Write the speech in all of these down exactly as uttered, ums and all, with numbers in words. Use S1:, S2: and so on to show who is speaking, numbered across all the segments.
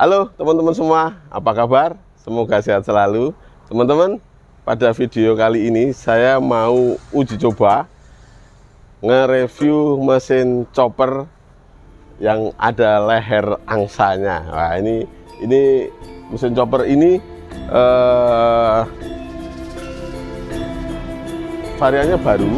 S1: Halo teman-teman semua, apa kabar? Semoga sehat selalu. Teman-teman, pada video kali ini saya mau uji coba nge-review mesin chopper yang ada leher angsanya. Nah, ini ini mesin chopper ini eh, variannya baru.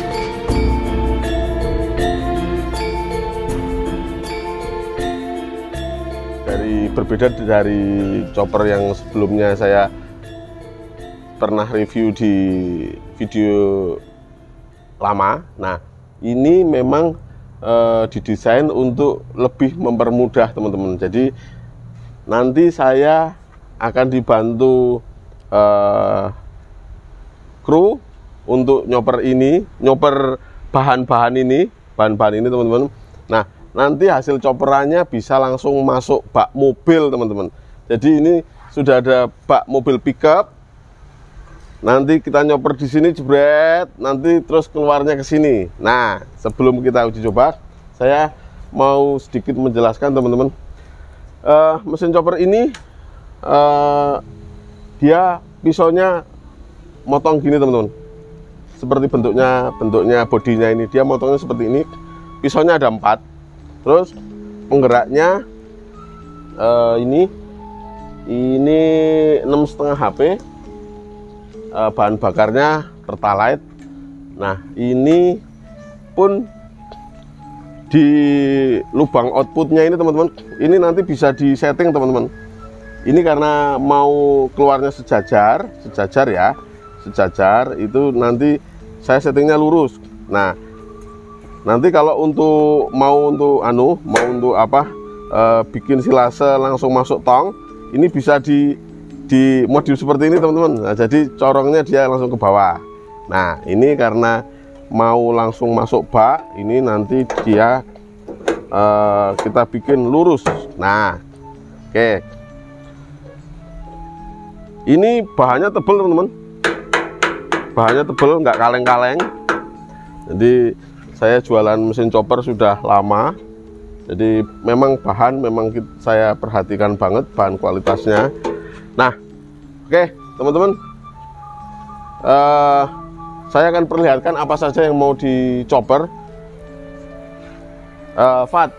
S1: Dari berbeda dari chopper yang sebelumnya saya pernah review di video lama. Nah, ini memang e, didesain untuk lebih mempermudah teman-teman. Jadi nanti saya akan dibantu e, kru untuk nyoper ini, nyoper bahan-bahan ini, bahan-bahan ini teman-teman. Nah, nanti hasil chopperannya bisa langsung masuk bak mobil teman-teman. Jadi ini sudah ada bak mobil pickup. Nanti kita nyoper di sini jebret, nanti terus keluarnya ke sini. Nah, sebelum kita uji coba, saya mau sedikit menjelaskan teman-teman. Uh, mesin chopper ini uh, dia pisaunya motong gini teman-teman. Seperti bentuknya, bentuknya bodinya ini dia motongnya seperti ini. Pisaunya ada empat. Terus penggeraknya uh, ini ini enam koma lima H P, uh, bahan bakarnya Pertalite. Nah, ini pun di lubang outputnya ini teman-teman, ini nanti bisa disetting teman-teman. Ini karena mau keluarnya sejajar, sejajar ya, sejajar itu nanti saya settingnya lurus. Nah, nanti kalau untuk mau untuk anu mau untuk apa e, bikin silase langsung masuk tong, ini bisa di di modif seperti ini teman-teman. Nah, jadi corongnya dia langsung ke bawah. Nah, ini karena mau langsung masuk bak, ini nanti dia e, kita bikin lurus. Nah, oke, ini bahannya tebel teman-teman, bahannya tebel, nggak kaleng-kaleng. Jadi saya jualan mesin chopper sudah lama, jadi memang bahan memang saya perhatikan banget bahan kualitasnya. Nah, oke teman-teman, uh, saya akan perlihatkan apa saja yang mau di chopper. uh, Fat,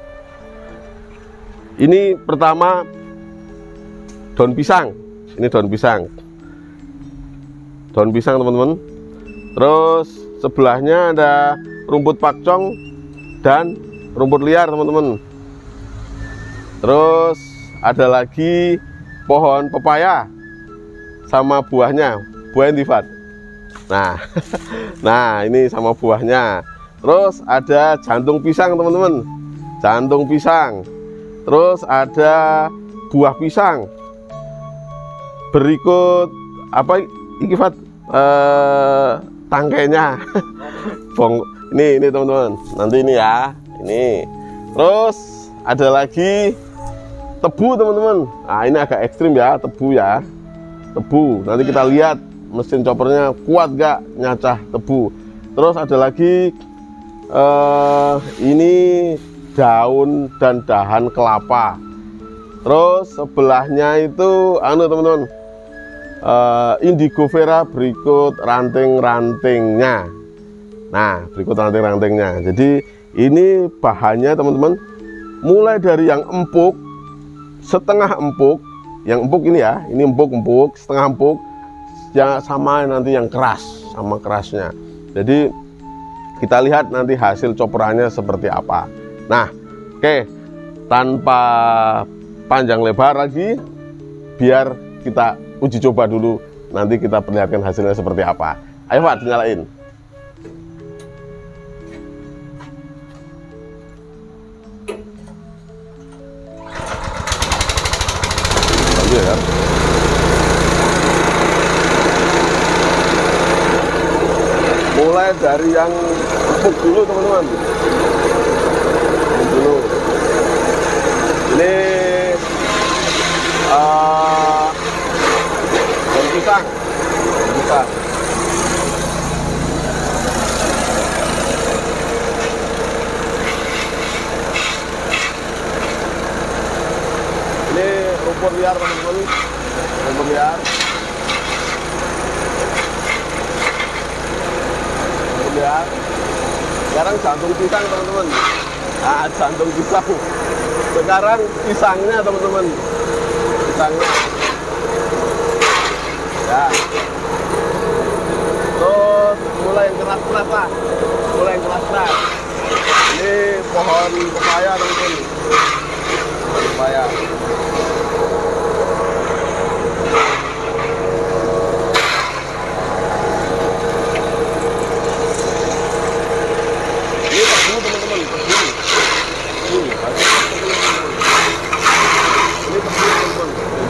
S1: ini pertama daun pisang, ini daun pisang, daun pisang teman-teman. Terus sebelahnya ada rumput pakcong dan rumput liar teman-teman. Terus ada lagi pohon pepaya sama buahnya, buah entifat. Nah, nah ini sama buahnya. Terus ada jantung pisang teman-teman, jantung pisang. Terus ada buah pisang. Berikut apa ini Fat? Eh, tangkainya bong. Ini, ini teman-teman, nanti ini ya, ini. Terus ada lagi tebu teman-teman. Nah, ini agak ekstrim ya, tebu ya, tebu. Nanti kita lihat mesin choppernya kuat gak nyacah tebu. Terus ada lagi eh, ini daun dan dahan kelapa. Terus sebelahnya itu anu teman-teman, eh, indigo vera berikut ranting-rantingnya. Nah, berikut ranting-rantingnya. Jadi ini bahannya teman-teman, mulai dari yang empuk, setengah empuk, yang empuk ini ya, ini empuk-empuk, setengah empuk, ya sama nanti yang keras, sama kerasnya. Jadi kita lihat nanti hasil chopperannya seperti apa. Nah, oke, tanpa panjang lebar lagi, biar kita uji coba dulu, nanti kita perlihatkan hasilnya seperti apa. Ayo Pak, dinyalain. Ya. Mulai dari yang empuk dulu teman-teman, empuk dulu. Ini uh, daun pisang, daun pisang. Ini lumpur liar teman-teman, lumpur liar, lumpur liar. Sekarang jantung pisang teman-teman, nah jantung pisang. Sekarang pisangnya teman-teman, pisangnya, ya. Terus mulai yang keras-keras lah, mulai yang keras-keras. Ini pohon pepaya teman-teman, pepaya. Ini tebu teman-teman, tebu. Tebu, harus tebu teman-teman. Ini tebu teman-teman.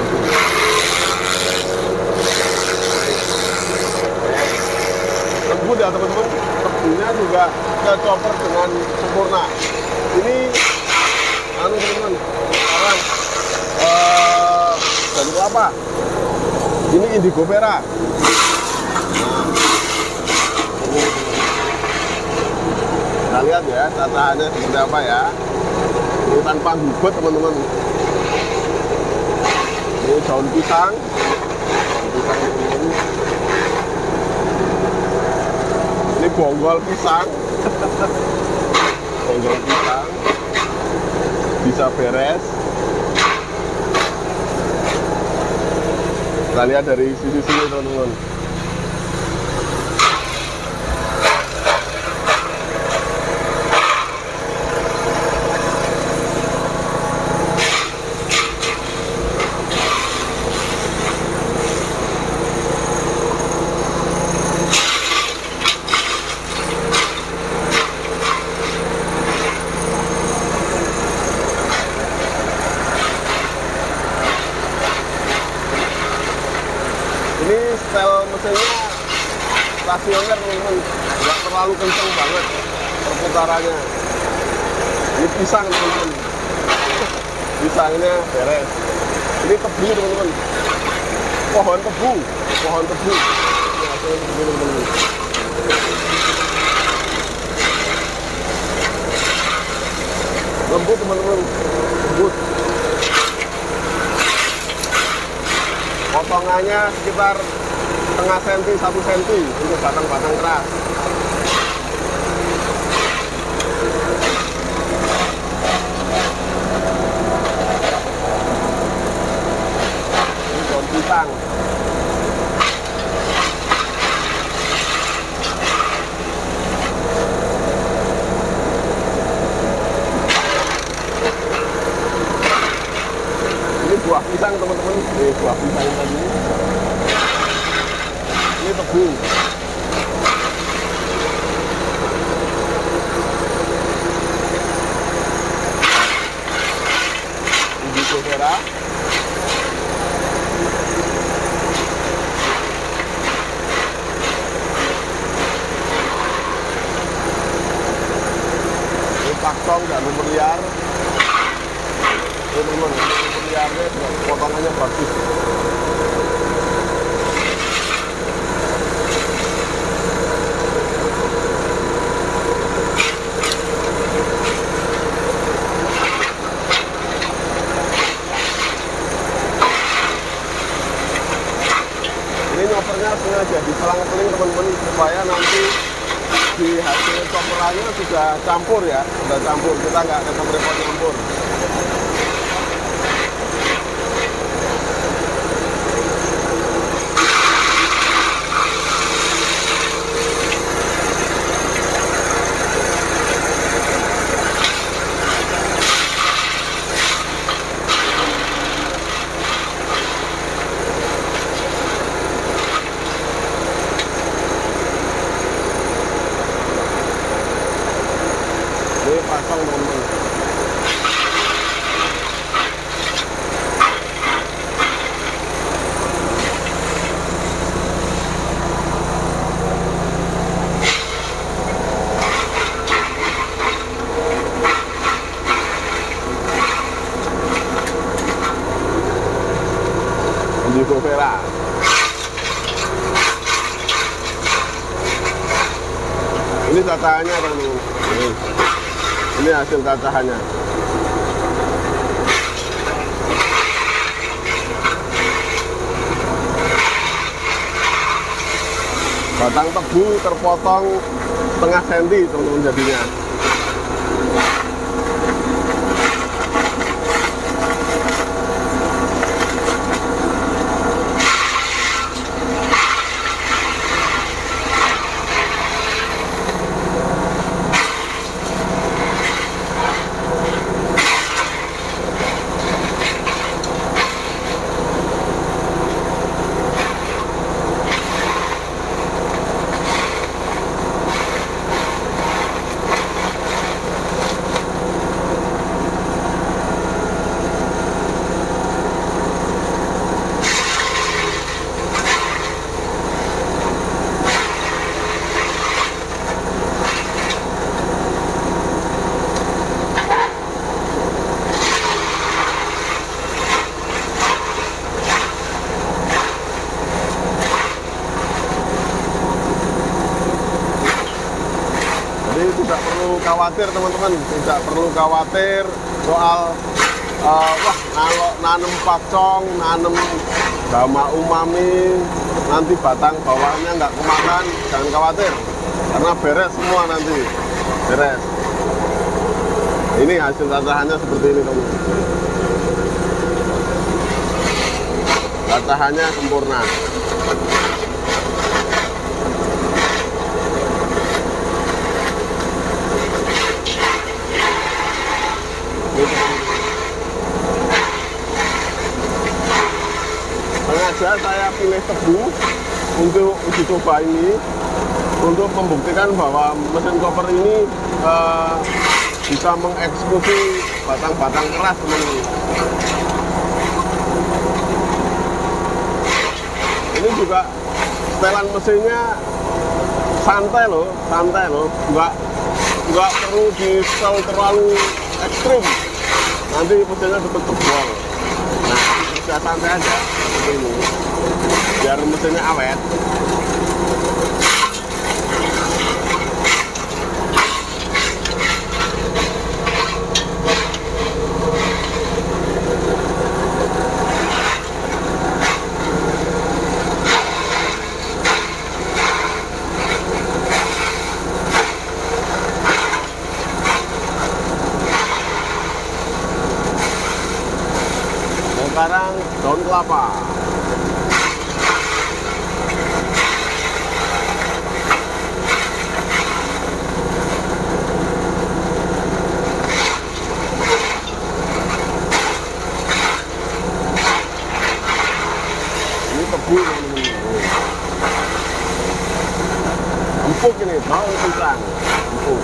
S1: Tebu ya teman-teman, tebunya juga kita chopper dengan sempurna. Ini anu teman-teman, sekarang uh, dan kelapa. Ini indigo merah. Kita lihat ya tataannya seperti apa ya. Ini tanpa gugut teman-teman. Ini daun pisang, pisang teman-teman. Ini bonggol pisang, bonggol pisang bisa beres. Kita lihat dari sisi sini teman-teman. Ini setel mesinnya stasioner teman-teman, nggak terlalu kencang banget perputarannya. Ini pisang teman-teman, pisangnya beres. Ini tebu teman-teman, pohon tebu, pohon tebu. Ini hasilnya tebu teman-teman. Lembut teman-teman, lembut. Potongannya sekitar setengah senti, satu senti untuk batang-batang keras. Ini daun pisang. Ini buah pisang teman-teman, ini buah pisang tadi. Ini tebu. Indigo merah. Ini paktong dan lumpur liar. Ini teman-teman, lumpur liarnya potongannya bagus. Ini nyopernya sengaja diselang-seling teman-teman supaya nanti di hasil chopperannya sudah campur ya, sudah campur, kita nggak repot-repot campur. Ini pasang teman-teman. Indigo merah. Ini cacahannya teman-teman. Ini. Ini hasil cacahannya. Batang tebu terpotong setengah senti teman-teman jadinya. Tidak perlu khawatir teman-teman, tidak perlu khawatir soal uh, wah kalau nanem pakcong, nanem gama umami nanti batang bawahnya nggak kemakan, jangan khawatir karena beres semua nanti, beres. Ini hasil cacahannya seperti ini teman-teman, cacahannya sempurna. Sengaja saya pilih tebu untuk uji coba ini, untuk membuktikan bahwa mesin chopper ini uh, bisa mengeksekusi batang-batang keras teman-teman. Ini juga setelan mesinnya santai loh, santai loh, nggak nggak perlu di setel terlalu ekstrim, nanti mesinnya tetap jebol. Nah, bisa santai aja seperti ini, biar mesinnya awet. Sekarang daun kelapa. Ini tebu teman-teman. Empuk ini, daun pisang. Empuk.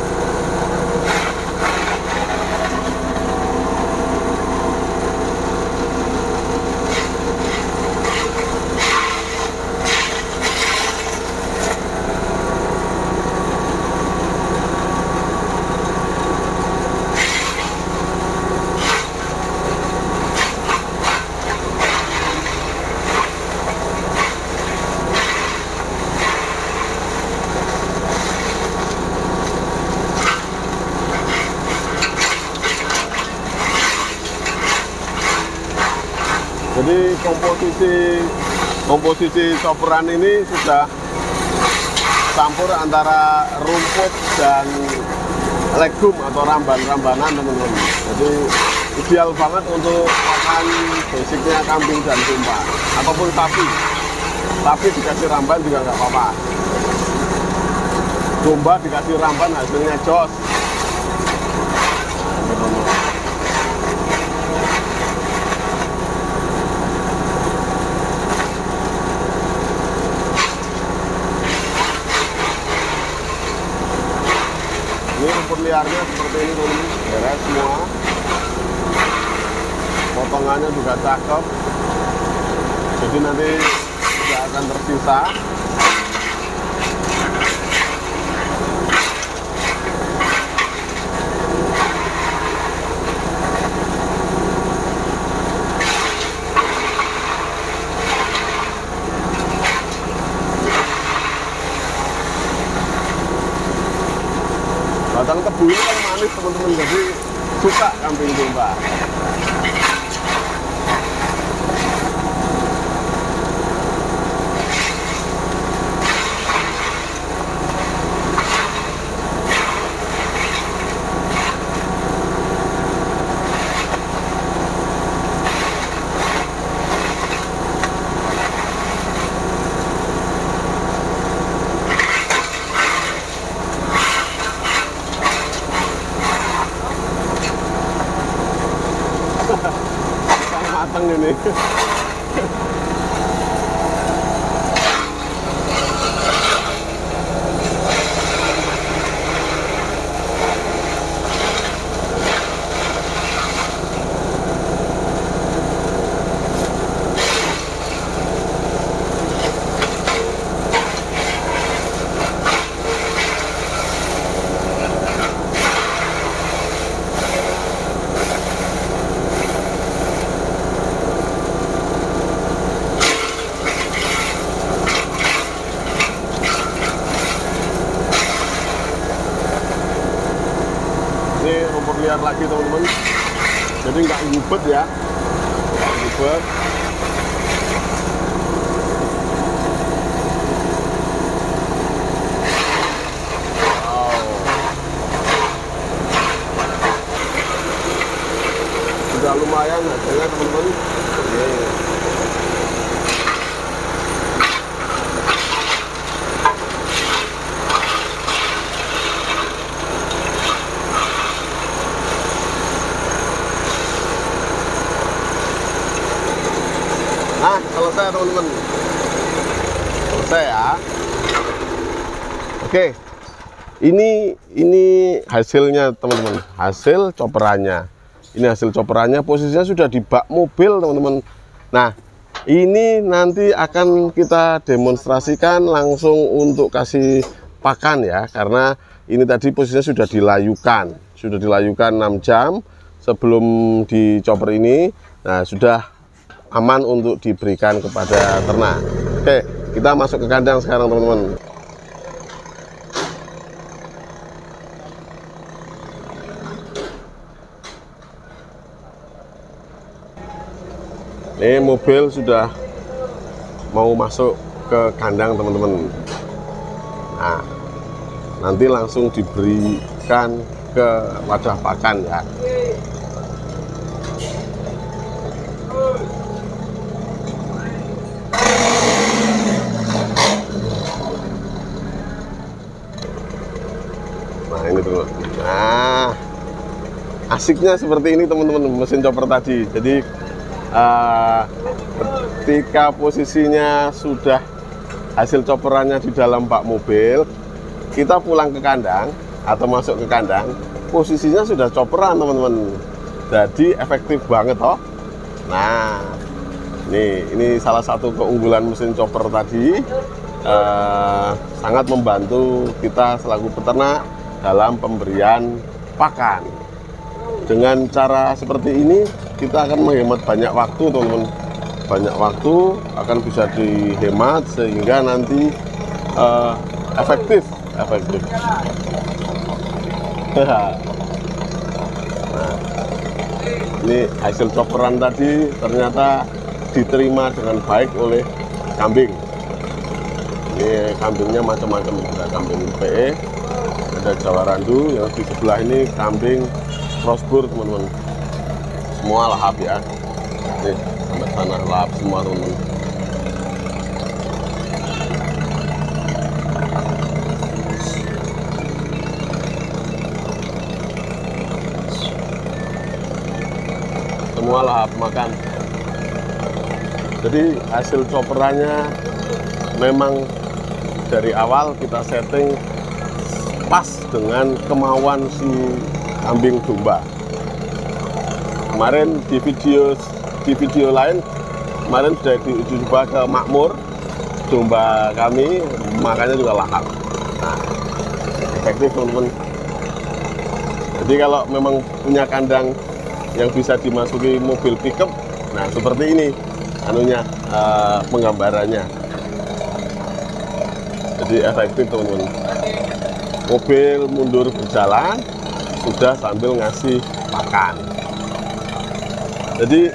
S1: Jadi komposisi komposisi chopperan ini sudah campur antara rumput dan legum atau ramban-rambanan teman-teman. Jadi ideal banget untuk makan basicnya kambing dan domba ataupun sapi. Sapi dikasih ramban juga nggak apa-apa. Domba dikasih ramban hasilnya jos. Ini rumput liarnya seperti ini teman-teman, beres semua. Potongannya juga cakep, jadi nanti tidak akan tersisa. Batang tebu ini kan manis teman-teman, jadi suka kambing domba. mateng ini. Ini rumput liar lagi teman-teman, jadi nggak ngubet ya, nggak ngubet. Wow, sudah lumayan hasilnya teman-teman. Nah, selesai teman-teman, selesai ya. Oke, ini ini hasilnya teman-teman, hasil coperannya. Ini hasil coperannya, posisinya sudah di bak mobil teman-teman. Nah, ini nanti akan kita demonstrasikan langsung untuk kasih pakan ya, karena ini tadi posisinya sudah dilayukan, sudah dilayukan enam jam sebelum dicoper ini. Nah, sudah aman untuk diberikan kepada ternak. Oke, kita masuk ke kandang sekarang teman-teman. Ini mobil sudah mau masuk ke kandang teman-teman. Nah, nanti langsung diberikan ke wadah pakan ya. Nah, ini teman. Nah, asiknya seperti ini teman-teman, mesin chopper tadi. Jadi uh, ketika posisinya sudah hasil chopperannya di dalam bak mobil, kita pulang ke kandang atau masuk ke kandang, posisinya sudah chopperan teman-teman. Jadi efektif banget toh. Nah, ini ini salah satu keunggulan mesin chopper tadi, uh, sangat membantu kita selaku peternak dalam pemberian pakan. Dengan cara seperti ini kita akan menghemat banyak waktu teman-teman, banyak waktu akan bisa dihemat sehingga nanti uh, efektif efektif nah, ini hasil chopperan tadi ternyata diterima dengan baik oleh kambing. Ini kambingnya macam-macam, ada kambing P E, ada Jawa Randu, yang di sebelah ini kambing crossbur teman-teman, semua lahap ya. Nih sampai sana lahap semua teman-teman. Semua lahap makan. Jadi hasil chopperannya memang dari awal kita setting pas dengan kemauan si kambing domba. Kemarin di video di video lain kemarin sudah dicoba ke Makmur, domba kami makannya juga lahap. Nah, efektif teman-teman. Jadi kalau memang punya kandang yang bisa dimasuki mobil pickup, nah seperti ini anunya, uh, penggambarannya. Jadi efektif teman-teman. Mobil mundur berjalan sudah sambil ngasih makan. Jadi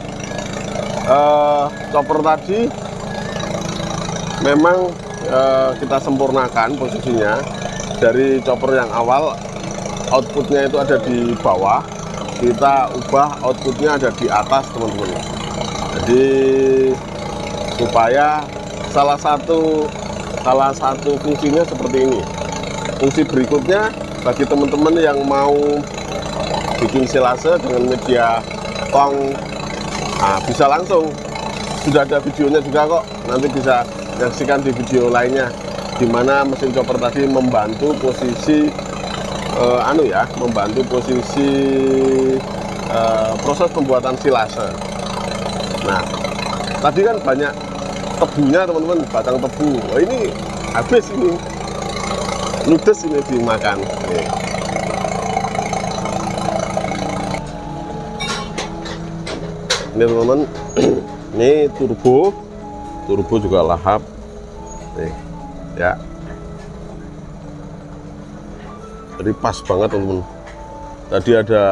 S1: uh, chopper tadi memang uh, kita sempurnakan posisinya. Dari chopper yang awal outputnya itu ada di bawah, kita ubah outputnya ada di atas teman-teman. Jadi supaya salah satu salah satu fungsinya seperti ini. Fungsi berikutnya bagi teman-teman yang mau bikin silase dengan media tong Nah, bisa langsung, sudah ada videonya juga kok, nanti bisa menyaksikan di video lainnya, dimana mesin chopper tadi membantu posisi eh, anu ya, membantu posisi eh, proses pembuatan silase. Nah, tadi kan banyak tebunya teman-teman, batang tebu. Wah, ini habis ini, ludes ini dimakan. Nih. Ini teman-teman, ini turbo, turbo juga lahap, nih, ya. Jadi pas banget teman-teman. Tadi ada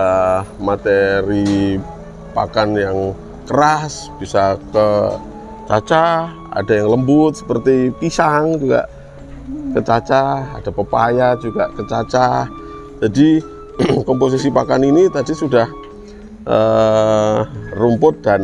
S1: materi pakan yang keras, bisa ke cacah, ada yang lembut seperti pisang juga kecacah, ada pepaya juga kecacah. Jadi komposisi pakan ini tadi sudah Uh, rumput dan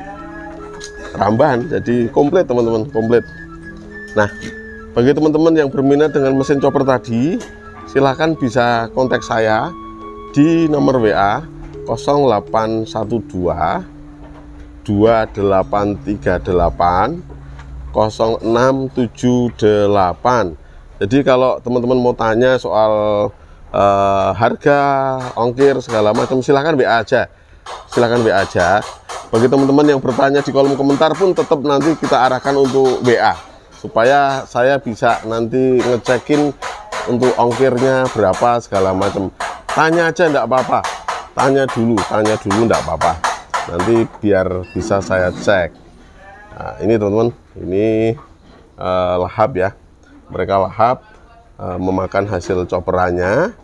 S1: ramban, jadi komplit teman-teman, komplit. Nah, bagi teman-teman yang berminat dengan mesin chopper tadi, silahkan bisa kontak saya di nomor W A nol delapan satu dua dua delapan tiga delapan nol enam tujuh delapan. Jadi kalau teman-teman mau tanya soal uh, harga, ongkir segala macam, silahkan W A aja. Silahkan W A aja. Bagi teman-teman yang bertanya di kolom komentar pun tetap nanti kita arahkan untuk W A, supaya saya bisa nanti ngecekin untuk ongkirnya berapa segala macam. Tanya aja enggak apa-apa, tanya dulu, tanya dulu enggak apa-apa, nanti biar bisa saya cek. Nah, ini teman-teman, ini uh, lahap ya, mereka lahap uh, memakan hasil chopperannya.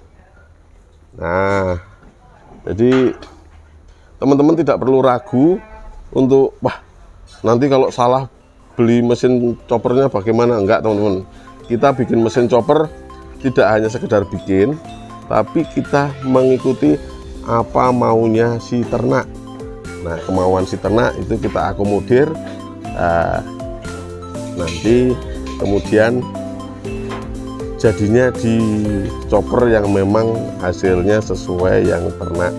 S1: Nah, jadi teman-teman tidak perlu ragu untuk, wah, nanti kalau salah beli mesin choppernya bagaimana. Enggak teman-teman, kita bikin mesin chopper tidak hanya sekedar bikin, tapi kita mengikuti apa maunya si ternak. Nah, kemauan si ternak itu kita akomodir, uh, nanti kemudian jadinya di chopper yang memang hasilnya sesuai yang ternak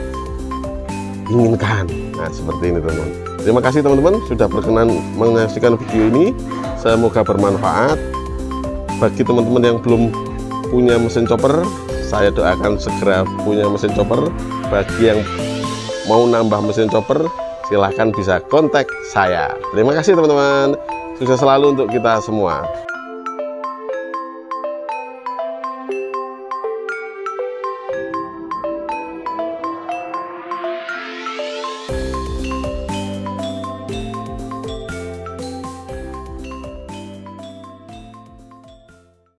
S1: inginkan. Nah, seperti ini teman-teman. Terima kasih teman-teman sudah berkenan menyaksikan video ini, semoga bermanfaat. Bagi teman-teman yang belum punya mesin chopper, saya doakan segera punya mesin chopper. Bagi yang mau nambah mesin chopper, silahkan bisa kontak saya. Terima kasih teman-teman, sukses selalu untuk kita semua.